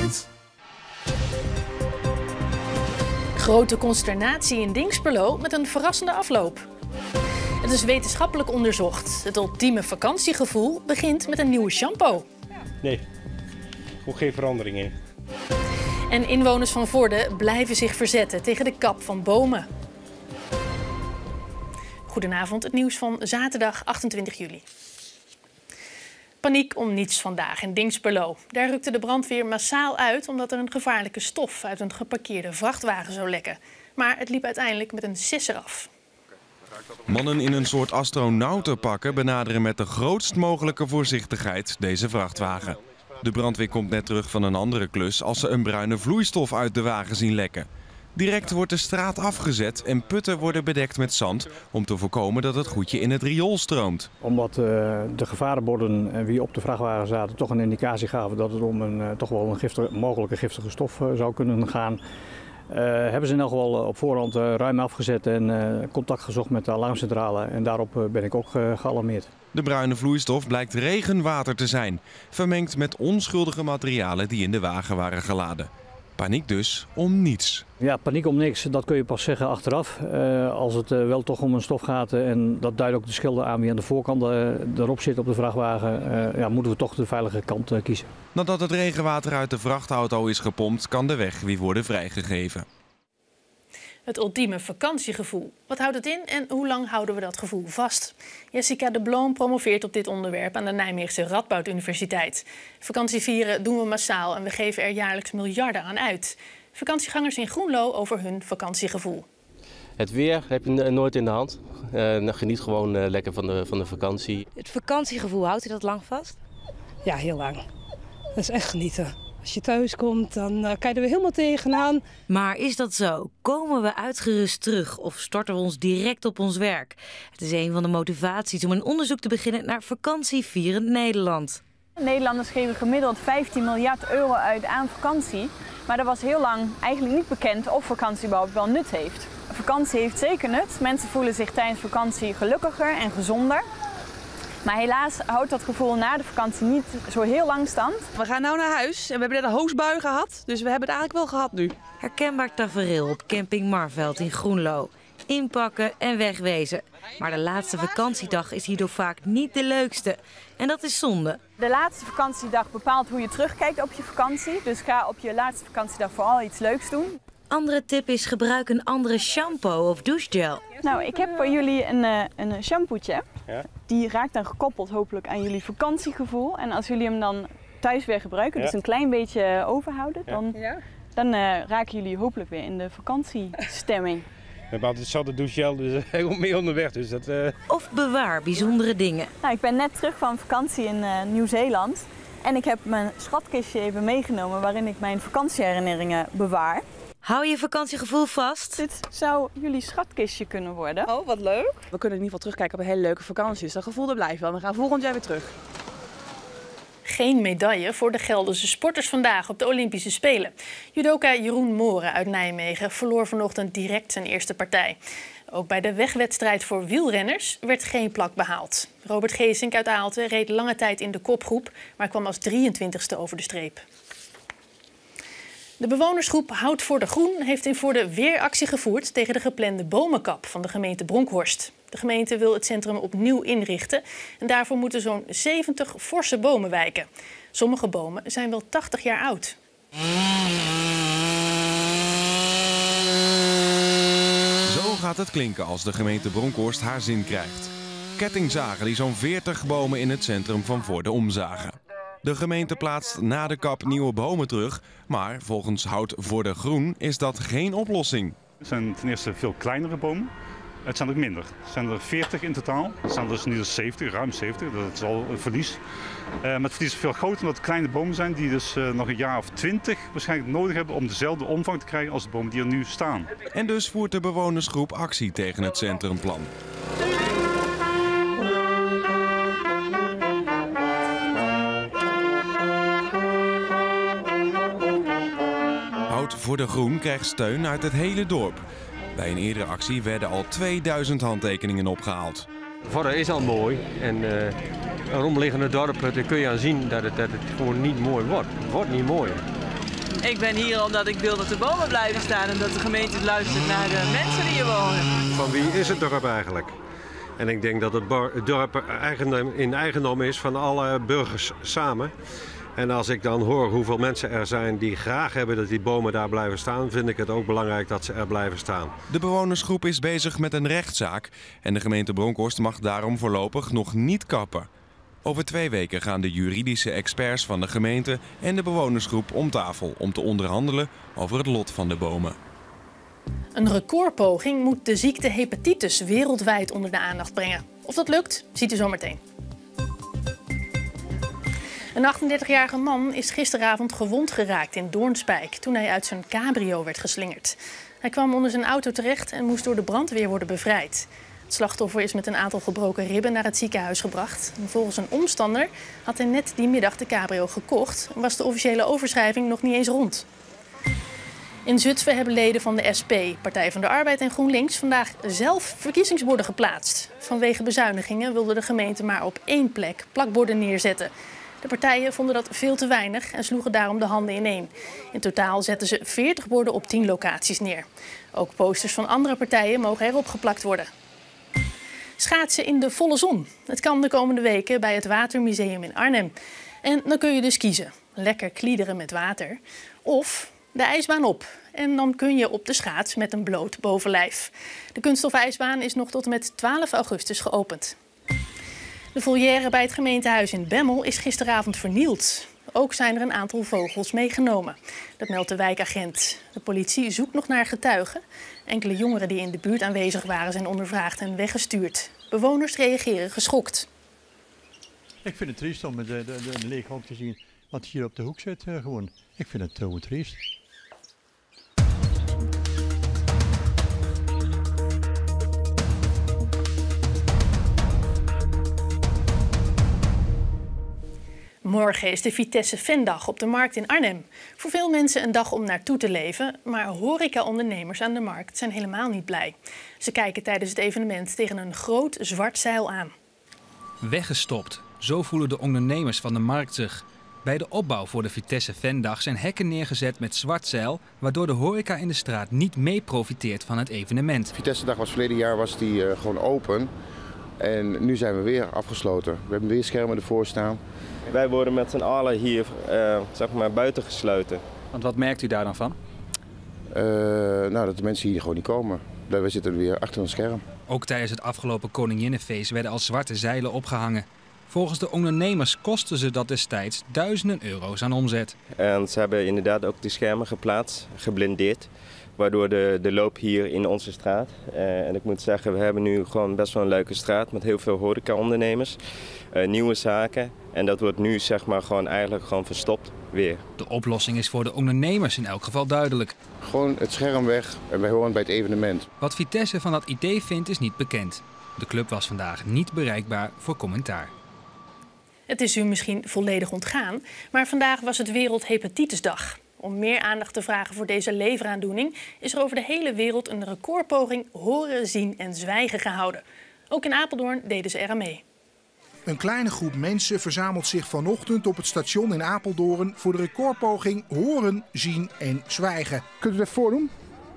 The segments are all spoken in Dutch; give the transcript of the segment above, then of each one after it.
Grote consternatie in Dinxperlo met een verrassende afloop. Het is wetenschappelijk onderzocht. Het ultieme vakantiegevoel begint met een nieuwe shampoo. Nee, ook geen verandering in. En inwoners van Vorden blijven zich verzetten tegen de kap van bomen. Goedenavond, het nieuws van zaterdag 28 juli. Paniek om niets vandaag in Dinxperlo. Daar rukte de brandweer massaal uit omdat er een gevaarlijke stof uit een geparkeerde vrachtwagen zou lekken. Maar het liep uiteindelijk met een sisser af. Mannen in een soort astronautenpakken benaderen met de grootst mogelijke voorzichtigheid deze vrachtwagen. De brandweer komt net terug van een andere klus als ze een bruine vloeistof uit de wagen zien lekken. Direct wordt de straat afgezet en putten worden bedekt met zand om te voorkomen dat het goedje in het riool stroomt. Omdat de gevarenborden wie op de vrachtwagen zaten toch een indicatie gaven dat het om een toch wel een mogelijke giftige stof zou kunnen gaan. Hebben ze in elk geval op voorhand ruim afgezet en contact gezocht met de alarmcentrale en daarop ben ik ook gealarmeerd. De bruine vloeistof blijkt regenwater te zijn, vermengd met onschuldige materialen die in de wagen waren geladen. Paniek dus om niets. Ja, paniek om niks, dat kun je pas zeggen achteraf. Als het wel toch om een stof gaat en dat duidt ook de schilder aan wie aan de voorkant erop zit op de vrachtwagen, moeten we toch de veilige kant kiezen. Nadat het regenwater uit de vrachtauto is gepompt, kan de weg weer worden vrijgegeven. Het ultieme vakantiegevoel. Wat houdt het in en hoe lang houden we dat gevoel vast? Jessica de Bloem promoveert op dit onderwerp aan de Nijmeegse Radboud Universiteit. Vakantie vieren doen we massaal en we geven er jaarlijks miljarden aan uit. Vakantiegangers in Groenlo over hun vakantiegevoel. Het weer heb je nooit in de hand. Geniet gewoon lekker van de vakantie. Het vakantiegevoel, houdt u dat lang vast? Ja, heel lang. Dat is echt genieten. Als je thuis komt, dan kan je er weer helemaal tegenaan. Maar is dat zo? Komen we uitgerust terug of storten we ons direct op ons werk? Het is een van de motivaties om een onderzoek te beginnen naar vakantievierend Nederland. Nederlanders geven gemiddeld 15 miljard euro uit aan vakantie. Maar er was heel lang eigenlijk niet bekend of vakantie überhaupt wel nut heeft. Vakantie heeft zeker nut. Mensen voelen zich tijdens vakantie gelukkiger en gezonder. Maar helaas houdt dat gevoel na de vakantie niet zo heel lang stand. We gaan nu naar huis en we hebben net een hoosbui gehad, dus we hebben het eigenlijk wel gehad nu. Herkenbaar tafereel op camping Marveld in Groenlo. Inpakken en wegwezen. Maar de laatste vakantiedag is hierdoor vaak niet de leukste. En dat is zonde. De laatste vakantiedag bepaalt hoe je terugkijkt op je vakantie. Dus ga op je laatste vakantiedag vooral iets leuks doen. Andere tip is gebruik een andere shampoo of douchegel. Nou, ik heb voor jullie een shampootje. Ja. Die raakt dan gekoppeld hopelijk aan jullie vakantiegevoel. En als jullie hem dan thuis weer gebruiken, dus een klein beetje overhouden, dan raken jullie hopelijk weer in de vakantiestemming. We hebben altijd hetzelfde douchegel, dus ook mee onderweg. Dus dat, Of bewaar bijzondere dingen. Nou, ik ben net terug van vakantie in Nieuw-Zeeland. En ik heb mijn schatkistje even meegenomen waarin ik mijn vakantieherinneringen bewaar. Hou je vakantiegevoel vast? Dit zou jullie schatkistje kunnen worden. Oh, wat leuk. We kunnen in ieder geval terugkijken op een hele leuke vakantie. Dus dat gevoel dat blijft wel. We gaan volgend jaar weer terug. Geen medaille voor de Gelderse sporters vandaag op de Olympische Spelen. Judoka Jeroen Mooren uit Nijmegen verloor vanochtend direct zijn eerste partij. Ook bij de wegwedstrijd voor wielrenners werd geen plak behaald. Robert Geesink uit Aalten reed lange tijd in de kopgroep, maar kwam als 23ste over de streep. De bewonersgroep Hout voor de Groen heeft in Vorden weer actie gevoerd tegen de geplande bomenkap van de gemeente Bronkhorst. De gemeente wil het centrum opnieuw inrichten en daarvoor moeten zo'n 70 forse bomen wijken. Sommige bomen zijn wel 80 jaar oud. Zo gaat het klinken als de gemeente Bronkhorst haar zin krijgt. Kettingzagen die zo'n 40 bomen in het centrum van Vorden omzagen. De gemeente plaatst na de kap nieuwe bomen terug, maar volgens Hout voor de Groen is dat geen oplossing. Het zijn ten eerste veel kleinere bomen. Het zijn er minder. Het zijn er 40 in totaal. Het zijn dus nu 70, ruim 70. Dat is al een verlies. Maar het verlies is veel groter omdat het kleine bomen zijn die dus nog een jaar of 20 waarschijnlijk nodig hebben om dezelfde omvang te krijgen als de bomen die er nu staan. En dus voert de bewonersgroep actie tegen het centrumplan. Hout voor de Groen krijgt steun uit het hele dorp. Bij een eerdere actie werden al 2000 handtekeningen opgehaald. Vorden is al mooi en een omliggende dorp, daar kun je aan zien dat het gewoon niet mooi wordt. Het wordt niet mooi. Ik ben hier omdat ik wil dat de bomen blijven staan en dat de gemeente luistert naar de mensen die hier wonen. Van wie is het dorp eigenlijk? En ik denk dat het dorp in eigendom is van alle burgers samen. En als ik dan hoor hoeveel mensen er zijn die graag hebben dat die bomen daar blijven staan, vind ik het ook belangrijk dat ze er blijven staan. De bewonersgroep is bezig met een rechtszaak en de gemeente Bronkhorst mag daarom voorlopig nog niet kappen. Over 2 weken gaan de juridische experts van de gemeente en de bewonersgroep om tafel om te onderhandelen over het lot van de bomen. Een recordpoging moet de ziekte hepatitis wereldwijd onder de aandacht brengen. Of dat lukt, ziet u zo meteen. Een 38-jarige man is gisteravond gewond geraakt in Doornspijk toen hij uit zijn cabrio werd geslingerd. Hij kwam onder zijn auto terecht en moest door de brandweer worden bevrijd. Het slachtoffer is met een aantal gebroken ribben naar het ziekenhuis gebracht. En volgens een omstander had hij net die middag de cabrio gekocht en was de officiële overschrijving nog niet eens rond. In Zutphen hebben leden van de SP, Partij van de Arbeid en GroenLinks vandaag zelf verkiezingsborden geplaatst. Vanwege bezuinigingen wilde de gemeente maar op 1 plek plakborden neerzetten. De partijen vonden dat veel te weinig en sloegen daarom de handen ineen. In totaal zetten ze 40 borden op 10 locaties neer. Ook posters van andere partijen mogen erop geplakt worden. Schaatsen in de volle zon. Het kan de komende weken bij het Watermuseum in Arnhem. En dan kun je dus kiezen. Lekker kliederen met water. Of de ijsbaan op. En dan kun je op de schaats met een bloot bovenlijf. De kunststofijsbaan is nog tot en met 12 augustus geopend. De volière bij het gemeentehuis in Bemmel is gisteravond vernield. Ook zijn er een aantal vogels meegenomen. Dat meldt de wijkagent. De politie zoekt nog naar getuigen. Enkele jongeren die in de buurt aanwezig waren zijn ondervraagd en weggestuurd. Bewoners reageren geschokt. Ik vind het triest om de lege hok te zien wat hier op de hoek zit gewoon. Ik vind het heel triest. Morgen is de Vitesse Fandag op de Markt in Arnhem. Voor veel mensen een dag om naartoe te leven, maar horeca-ondernemers aan de markt zijn helemaal niet blij. Ze kijken tijdens het evenement tegen een groot zwart zeil aan. Weggestopt, zo voelen de ondernemers van de markt zich. Bij de opbouw voor de Vitesse Fandag zijn hekken neergezet met zwart zeil, waardoor de horeca in de straat niet mee profiteert van het evenement. Vitesse Dag was verleden jaar gewoon open en nu zijn we weer afgesloten. We hebben weer schermen ervoor staan. Wij worden met z'n allen hier buiten gesloten. Want wat merkt u daar dan van? Dat de mensen hier gewoon niet komen. We zitten weer achter een scherm. Ook tijdens het afgelopen Koninginnenfeest werden al zwarte zeilen opgehangen. Volgens de ondernemers kostten ze dat destijds duizenden euro's aan omzet. En ze hebben inderdaad ook de schermen geplaatst, geblindeerd. Waardoor de loop hier in onze straat. En ik moet zeggen, we hebben nu gewoon best wel een leuke straat met heel veel horeca-ondernemers. Nieuwe zaken. En dat wordt nu gewoon verstopt weer. De oplossing is voor de ondernemers in elk geval duidelijk. Gewoon het scherm weg en wij horen bij het evenement. Wat Vitesse van dat idee vindt is niet bekend. De club was vandaag niet bereikbaar voor commentaar. Het is u misschien volledig ontgaan, maar vandaag was het Wereldhepatitisdag. Om meer aandacht te vragen voor deze leveraandoening is er over de hele wereld een recordpoging horen, zien en zwijgen gehouden. Ook in Apeldoorn deden ze eraan mee. Een kleine groep mensen verzamelt zich vanochtend op het station in Apeldoorn voor de recordpoging horen, zien en zwijgen. Kunt u dat voordoen?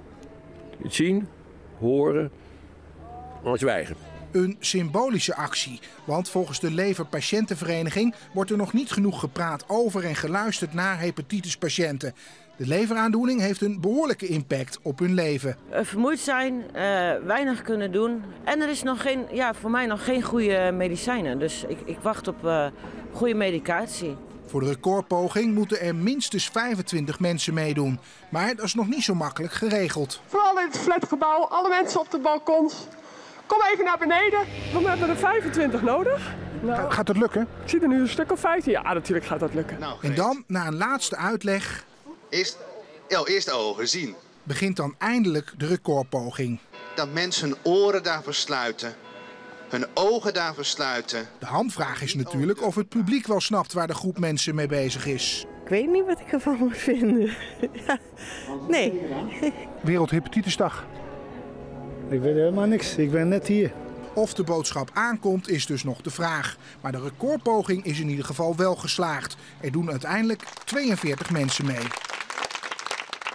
Zien, horen en zwijgen. Een symbolische actie, want volgens de Leverpatiëntenvereniging wordt er nog niet genoeg gepraat over en geluisterd naar hepatitispatiënten. De leveraandoening heeft een behoorlijke impact op hun leven. Vermoeid zijn, weinig kunnen doen en er is voor mij nog geen goede medicijnen. Dus ik wacht op goede medicatie. Voor de recordpoging moeten er minstens 25 mensen meedoen. Maar dat is nog niet zo makkelijk geregeld. Vooral in het flatgebouw, alle mensen op de balkons. Kom even naar beneden. We hebben er 25 nodig. Nou, gaat het lukken? Ik zie er nu een stuk of 15. Ja, natuurlijk gaat dat lukken. En dan, na een laatste uitleg... Eerst ogen zien. Begint dan eindelijk de recordpoging. Dat mensen hun oren daarvoor sluiten. Hun ogen daarvoor sluiten. De hamvraag is natuurlijk of het publiek wel snapt waar de groep mensen mee bezig is. Ik weet niet wat ik ervan moet vinden. Ja. Nee. Wereldhepatitisdag. Ik weet helemaal niks. Ik ben net hier. Of de boodschap aankomt is dus nog de vraag. Maar de recordpoging is in ieder geval wel geslaagd. Er doen uiteindelijk 42 mensen mee.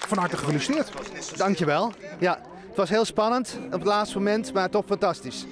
van harte gefeliciteerd. Dankjewel. Ja, het was heel spannend op het laatste moment, maar toch fantastisch.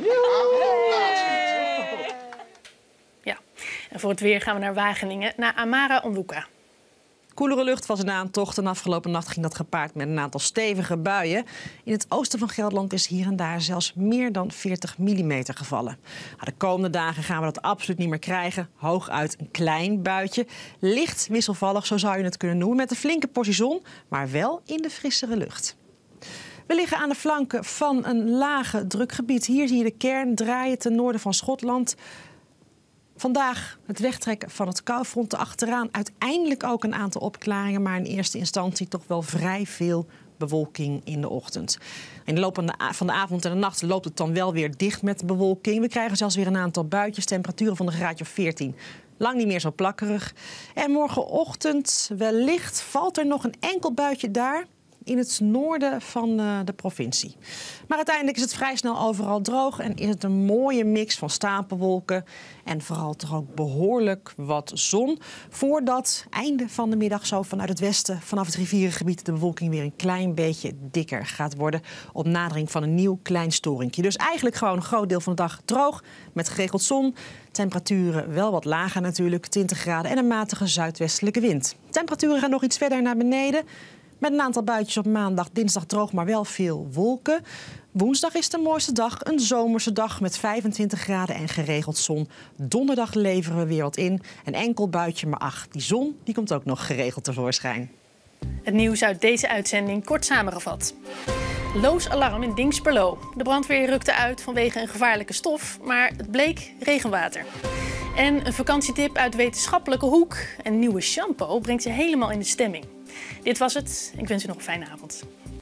Ja, en voor het weer gaan we naar Wageningen, naar Amara Onwuka. Koelere lucht was een aantocht en afgelopen nacht ging dat gepaard met een aantal stevige buien. In het oosten van Gelderland is hier en daar zelfs meer dan 40 mm gevallen. De komende dagen gaan we dat absoluut niet meer krijgen. Hooguit een klein buitje. Licht wisselvallig, zo zou je het kunnen noemen, met een flinke portie zon, maar wel in de frissere lucht. We liggen aan de flanken van een lage drukgebied. Hier zie je de kern draaien ten noorden van Schotland. Vandaag het wegtrekken van het koufront achteraan. Uiteindelijk ook een aantal opklaringen, maar in eerste instantie toch wel vrij veel bewolking in de ochtend. In de loop van de avond en de nacht loopt het dan wel weer dicht met de bewolking. We krijgen zelfs weer een aantal buitjes, temperaturen van een graadje of 14. Lang niet meer zo plakkerig. En morgenochtend wellicht valt er nog een enkel buitje daar in het noorden van de provincie. Maar uiteindelijk is het vrij snel overal droog en is het een mooie mix van stapelwolken en vooral toch ook behoorlijk wat zon. Voordat einde van de middag zo vanuit het westen, vanaf het rivierengebied, de bewolking weer een klein beetje dikker gaat worden op nadering van een nieuw klein storingje. Dus eigenlijk gewoon een groot deel van de dag droog met geregeld zon. Temperaturen wel wat lager natuurlijk, 20 graden en een matige zuidwestelijke wind. Temperaturen gaan nog iets verder naar beneden. Met een aantal buitjes op maandag, dinsdag droog, maar wel veel wolken. Woensdag is de mooiste dag, een zomerse dag met 25 graden en geregeld zon. Donderdag leveren we weer wat in. Een enkel buitje, maar ach, die zon die komt ook nog geregeld tevoorschijn. Het nieuws uit deze uitzending kort samengevat. Loos alarm in Dingsperlo. De brandweer rukte uit vanwege een gevaarlijke stof, maar het bleek regenwater. En een vakantietip uit wetenschappelijke hoek. Een nieuwe shampoo brengt je helemaal in de stemming. Dit was het. Ik wens u nog een fijne avond.